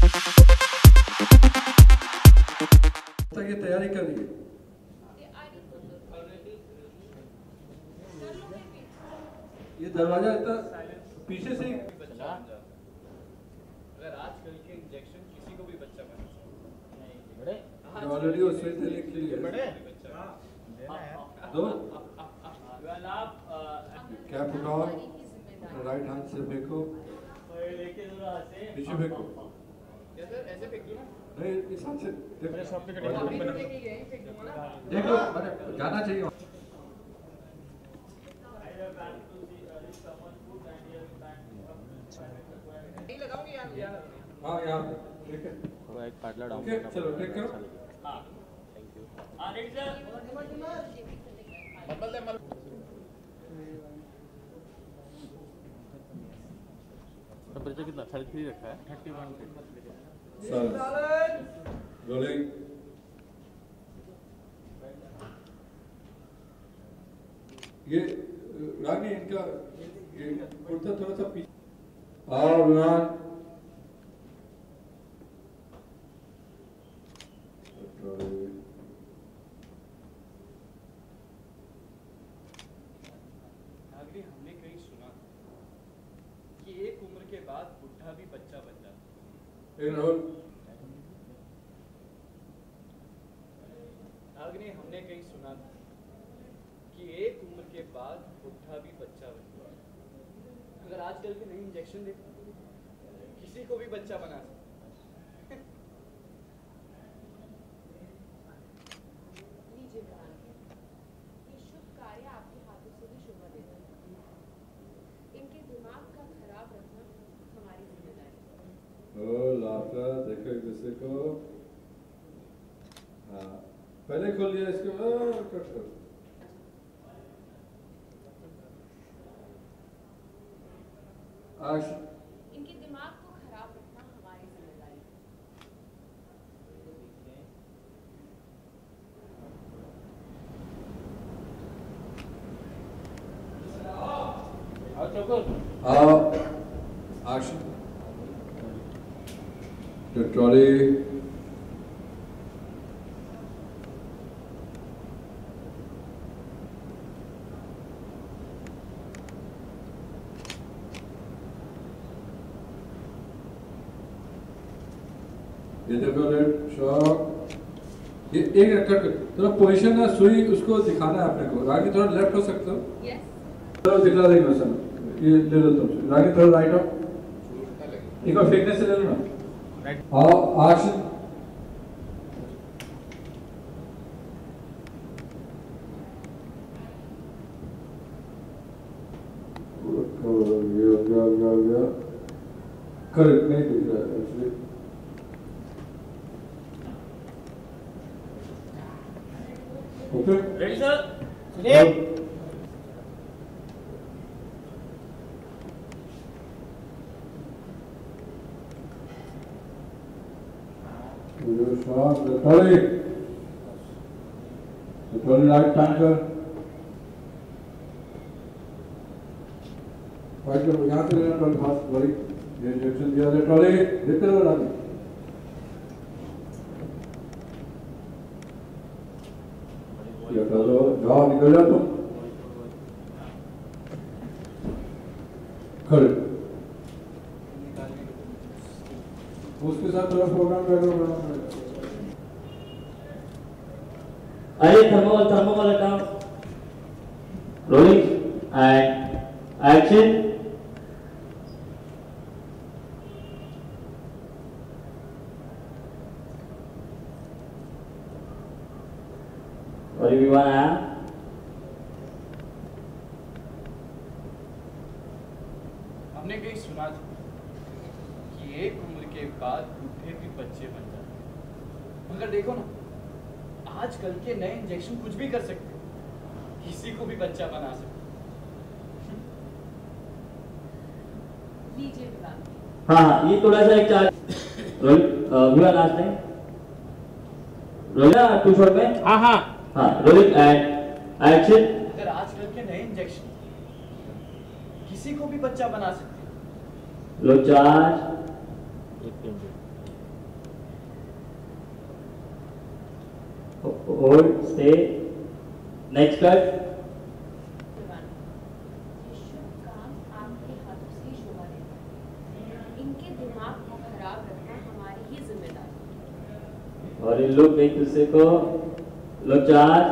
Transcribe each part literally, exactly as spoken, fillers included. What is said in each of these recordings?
ये तैयारी कर रही है। ये दरवाजा इतना पीछे से अगर आजकल के इंजेक्शन किसी को भी बच्चा बना सकते हैं। ऑलरेडी उसमें से लिख लिया दो कैप उठाओ, राइट हैंड से फेंको, पीछे फेंको, ऐसे फेंकी ना नहीं इस हाथ से देखो, जाना चाहिए। हाँ यहाँ ठीक है, एक पार्टलर डाउन ओके चलो टेक करो। हाँ थैंक यू। हाँ रेडी सर। मत दे मत टेम्परेचर कितना थर्टी थ्री रखा है थर्टी वन सर रोलिंग ये रानी इनका ये कुर्ता थोड़ा सा पीछे आओ विमान नागरी हमने कहीं सुना कि एक उम्र के बाद बुढ़ा भी बच्चा बन जाता है। नागरी हमने कहीं सुना कि एक उम्र के बाद बुढ़ा भी बच्चा बन जाता है। अगर आजकल के नई इंजेक्शन देखो किसी को भी बच्चा बना सकते। ओ लाफा देखो एक दूसरे को। हाँ पहले खोल लिया इसको, कट करो। आज इनके दिमाग को खराब रखना हमारी जिम्मेदारी है। आओ एक्शन। The trolley ये देखो रेड शॉक, ये एक कट थोड़ा पोजीशन ना सुई उसको दिखाना है अपने को। रागी थोड़ा लेफ्ट हो सकते हो, यस थोड़ा दिखला देंगे सर, ये ले लो तुम। रागी थोड़ा राइट हो, एक बार फेंकने से ले लो ना। हाँ एक्शन। करेक्ट नहीं दिख रहा है actually. Okay ready sir. Your shot, the trolley. The trolley right tanker. Right करो, यहाँ से लेना ट्रॉली हाथ बड़ी। ये इंजेक्शन दिया है ट्रॉली, देखते रहो रानी। ये चलो, जाओ निकल जाओ तुम। खड़े। उसके साथ थोड़ा प्रोग्राम करो। अरे थर्मोकॉल थर्मोकॉल हटाओ। Rolling and action. और विमान आया। हमने कहीं सुना था कि एक उम्र के बाद बूढ़े भी बच्चे बन जाते हैं। मगर देखो ना आजकल के नए इंजेक्शन कुछ भी कर सकते हैं, किसी को भी बच्चा बना सकते। लीजिए विवाह। हाँ हाँ ये थोड़ा सा एक चार्ज रोलिंग विमान last time rolling two shot में। हाँ हाँ हाँ रोलिंग एंड एक्शन। अगर आजकल के नए इंजेक्शन किसी को भी बच्चा बना सकते हैं। लो charge hold stay next cut ये शुभ काम आपके हाथों से ही शोभा देता है। इनके दिमाग को खराब रखना हमारी ही जिम्मेदारी है। और इन लोग एक दूसरे को लोग चार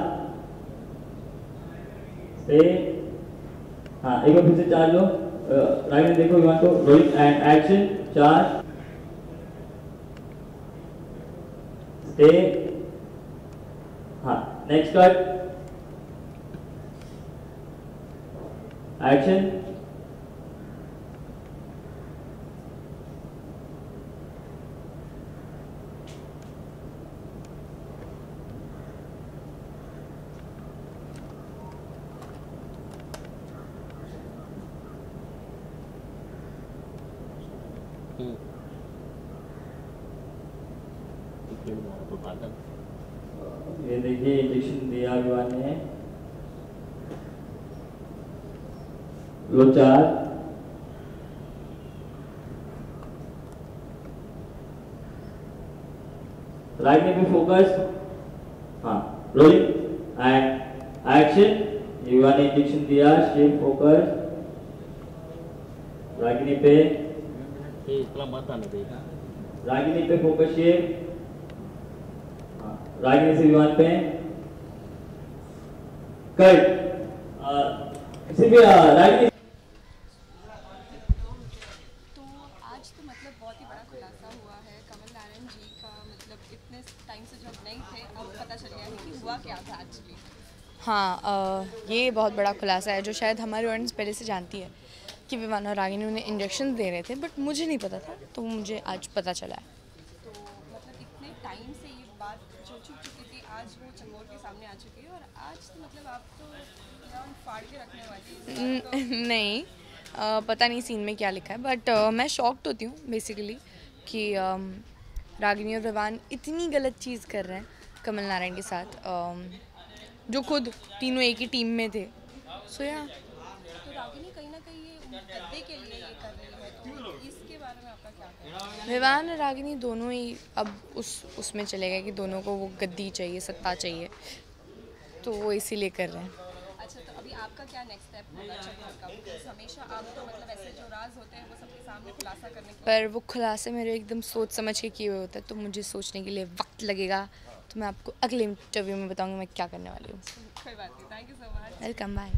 स्टे हाँ एक बार फिर से चार लो राइट में देखो विमान को रोलिंग एंड एक्शन चार स्टे हाँ नेक्स्ट कट एक्शन ये देखिए इंजेक्शन दिया विमान ने लो चार राइट में भी फोकस हाँ रोलिंग एंड एक्शन विमान ने इंजेक्शन दिया स्टे फोकस रागिनी पे ये इतना मत आने देगा रागिनी पे फोकस शेप रागिनी से विमान पे कट किसी भी रागिनी तो आज तो मतलब बहुत ही बड़ा खुलासा हुआ है कमल नारायण जी का। मतलब इतने टाइम से जब नहीं थे अब पता चल गया है कि हुआ क्या था एक्चुअली। हाँ अ, ये बहुत बड़ा खुलासा है जो शायद हमारी ऑडियंस पहले से जानती है कि विमान और रागिनी उन्हें इंजेक्शन दे रहे थे, बट मुझे नहीं पता था, तो मुझे आज पता चला है। तो मतलब इतने टाइम से ये बात जो छुप चुकी थी आज वो चंगोर के सामने आ चुकी है और आज तो मतलब आप तो विमान फाड़ के रखने वाली। नहीं आ, पता नहीं सीन में क्या लिखा है, बट आ, मैं शॉक्ड होती हूँ बेसिकली कि आ, रागिनी और विमान इतनी गलत चीज़ कर रहे हैं कमल नारायण के साथ, आ, जो खुद तीनों एक ही टीम में थे। सो या तो रागिनी कहीं ना कहीं ये गद्दे के लिए ये कर रही है, तो इसके बारे में आपका क्या कहना है? विवान और रागिनी दोनों ही अब उस उसमें चले गए कि दोनों को वो गद्दी चाहिए, सत्ता चाहिए, तो वो इसीलिए कर रहे हैं। अच्छा, तो अभी आपका क्या नेक्स्ट स्टेप होगा चक्कर का? बिकॉज़ हमेशा आप तो मतलब ऐसे जो राज होते हैं वो सबके सामने खुलासा करने के पर वो खुलासे मेरे एकदम सोच समझ के किए हुए होते हैं, तो मुझे सोचने के लिए वक्त लगेगा। तो मैं आपको अगले इंटरव्यू में बताऊंगी मैं क्या करने वाली हूँ। कोई बात नहीं, thank you so much. Welcome, bye.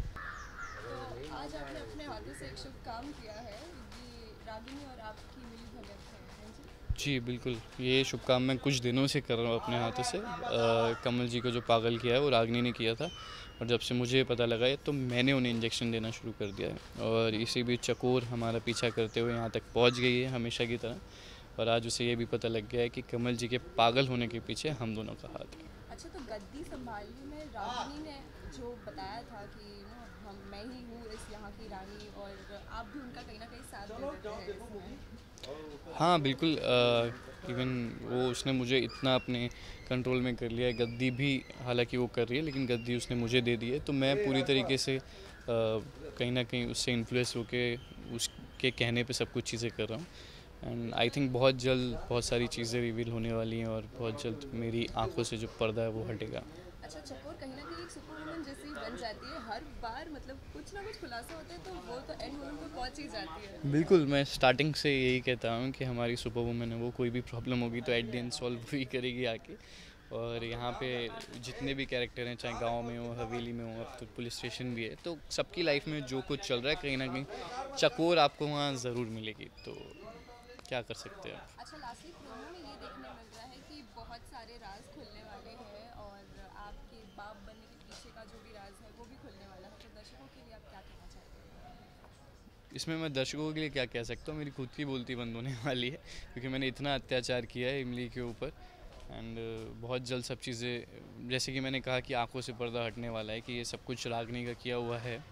तो आज आपने अपने हाथों से एक शुभ काम किया है, ये रागिनी और आपकी मिली भगत है जी? जी बिल्कुल, ये शुभ काम मैं कुछ दिनों से कर रहा हूँ अपने हाथों से। आ, कमल जी को जो पागल किया है वो रागिनी ने किया था, और जब से मुझे पता लगा है तो मैंने उन्हें इंजेक्शन देना शुरू कर दिया है। और इसी बीच चकोर हमारा पीछा करते हुए यहाँ तक पहुँच गई है हमेशा की तरह, और आज उसे ये भी पता लग गया है कि कमल जी के पागल होने के पीछे हम दोनों का हाथ है। अच्छा, तो गद्दी संभालने में रागिनी ने जो बताया था कि नो हम मैं ही हूँ इस यहाँ की रानी, और आप भी उनका कहीं ना कहीं साथ दे देते हैं इसमें। हाँ बिल्कुल, इवन वो उसने मुझे इतना अपने कंट्रोल में कर लिया है। गद्दी भी हालांकि वो कर रही है, लेकिन गद्दी उसने मुझे दे दी है, तो मैं पूरी तरीके से आ, कहीं ना कहीं उससे इन्फ्लुएंस होके उसके कहने पे सब कुछ चीज़ें कर रहा हूँ। एंड आई थिंक बहुत जल्द बहुत सारी चीज़ें रिवील होने वाली हैं, और बहुत जल्द मेरी आंखों से जो पर्दा है वो हटेगा। अच्छा, चकोर कहीं ना कहीं एक सुपर वुमन जैसी बन जाती है हर बार, मतलब कुछ ना कुछ खुलासा होता है तो वो तो एंड मोमेंट पे पहुंच ही जाती है। बिल्कुल, मैं स्टार्टिंग से यही कहता हूँ कि हमारी सुपर वुमन है वो, कोई भी प्रॉब्लम होगी तो एट द एंड सॉल्व ही करेगी आके। और यहाँ पे जितने भी कैरेक्टर हैं, चाहे गांव में हो, हवेली में हो, अब तो पुलिस स्टेशन भी है, तो सबकी लाइफ में जो कुछ चल रहा है कहीं ना कहीं चकोर आपको वहाँ ज़रूर मिलेगी, तो क्या कर सकते हैं। अच्छा, लास्टली प्रोमो में ये देखने मिल रहा है कि बहुत सारे राज खुलने वाले हैं, और आपके बाप बनने के पीछे का जो भी राज है वो भी खुलने वाला है, तो दर्शकों के लिए आप क्या कहना चाहते हैं? इसमें मैं दर्शकों के लिए क्या कह सकता हूँ, मेरी खुद की बोलती बंद होने वाली है, क्योंकि मैंने इतना अत्याचार किया है इमली के ऊपर। एंड बहुत जल्द सब चीज़ें, जैसे कि मैंने कहा कि आंखों से पर्दा हटने वाला है, कि ये सब कुछ रागिनी का किया हुआ है,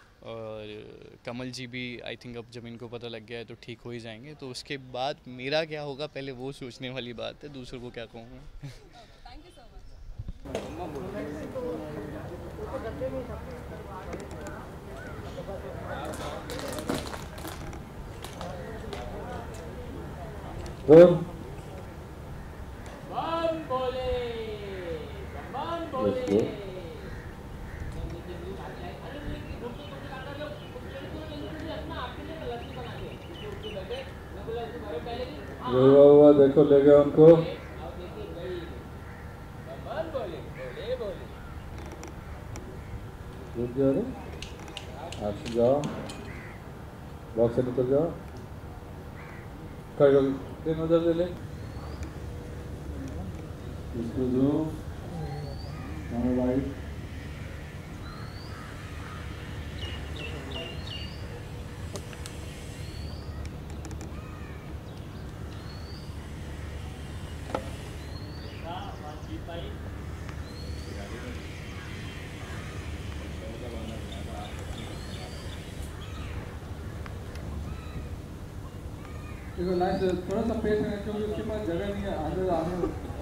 और कमल जी भी आई थिंक अब जब इनको पता लग गया है तो ठीक हो ही जाएंगे। तो उसके बाद मेरा क्या होगा पहले वो सोचने वाली बात है, दूसरों को क्या कहूँ मैं। Thank you so much. Roll बम बोले बम दो। हुआ हुआ देखो ले गया उनको। रुक जाओ रे, एक्शन जाओ, बॉक्स से निकल जाओ, कर दिन उधर ले ले, इसको दो, राइट, देखो नाइस, थोड़ा सा पेस है क्योंकि उसके पास जगह नहीं है अंदर आने।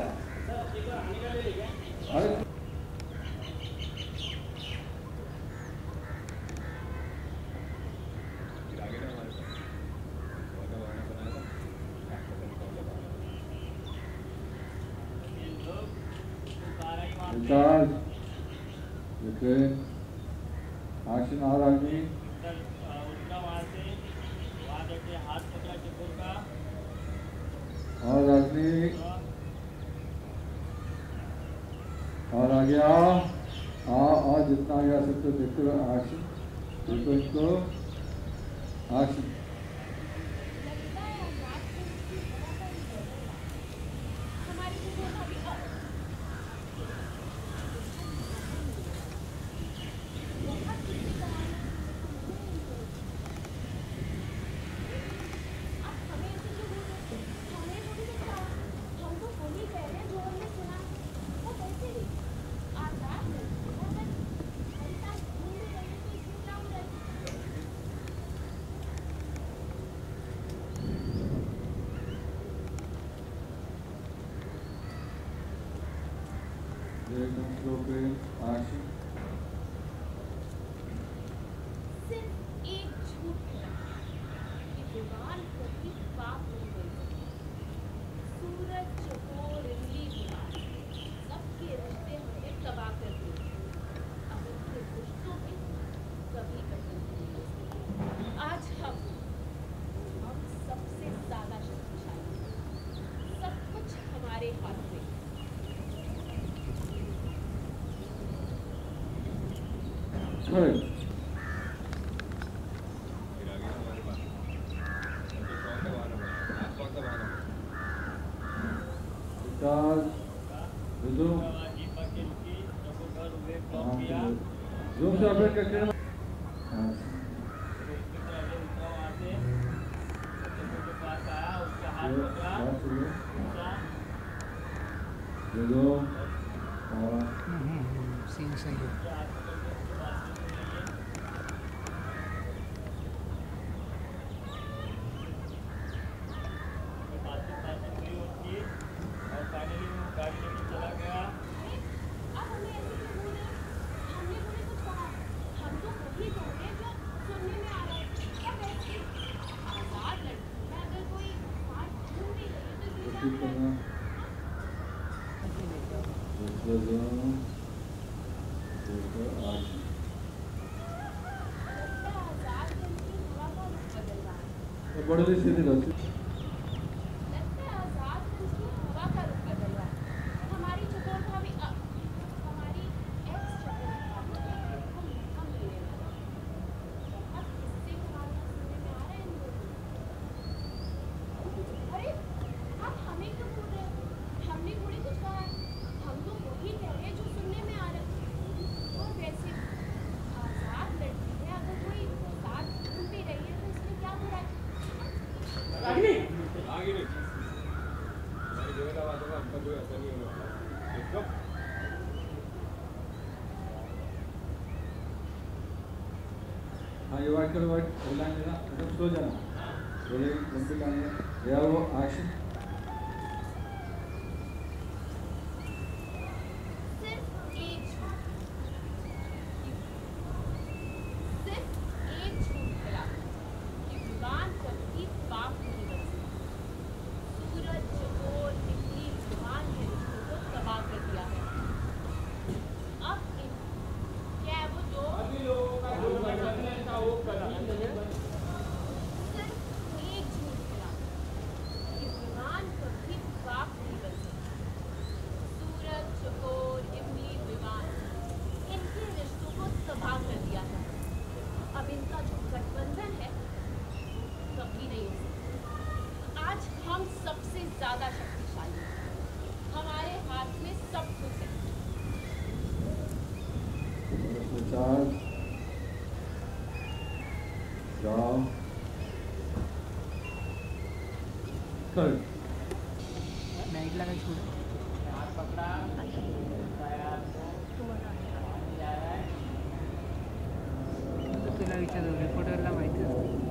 अरे इंचार्ज देखिए एक्शन आ रहा है। और राजनी और आ गया, आ और जितना आ गया सबको देखते हुए एक्शन, देखो इनको एक्शन। एकदम स्लो पे एक्शन। सिर्फ एक झूठ है कि जुबान कभी पाप नहीं बन सकती। सूरज चकोर इमली जुबान सबके रिश्ते हमें तबाह कर देती है। अब उनके रिश्तों में कभी कदर नहीं हो सकती। आज हम हम सबसे ज्यादा शक्तिशाली हैं। सब कुछ हमारे हाथ में। Correct. Charge. Zoom. Zoom से ऑपरेट करके सीन सही है। बड़े सीधे रहते हाँ ये वाइट करो, वाइट लाइन देना, एकदम स्लो जाना, बोले लंबी लाइन है या वो एक्शन। सिर्फ एक झूठ, सिर्फ एक झूठ मिला कि जुबान कभी पाप नहीं बन सकती। सूरज चकोर निकली जुबान ने रिश्तों को तबाह कर दिया है। ज्यादा शक्तिशाली है। हमारे हाथ में सब कुछ है। उसमें चार्ज जाओ कर नाइट लगा छोड़ तुला विचारलं रिपोर्टरला माहिती